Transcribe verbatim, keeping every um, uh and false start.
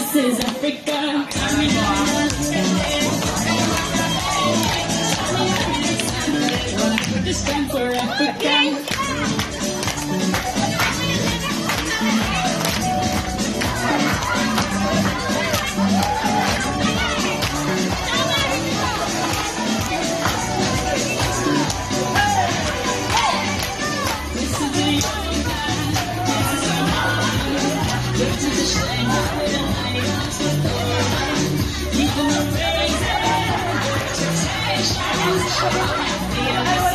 This is Africa. This time for Africa. People are praising, expectations,